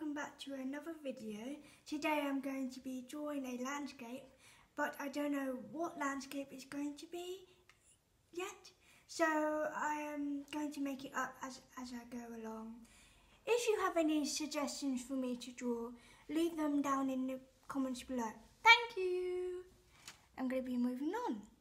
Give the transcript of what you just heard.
welcome back to another video. Today I'm going to be drawing a landscape, but I don't know what landscape it's going to be yet, so I am going to make it up as I go along. If you have any suggestions for me to draw, leave them down in the comments below. Thank you! I'm going to be moving on.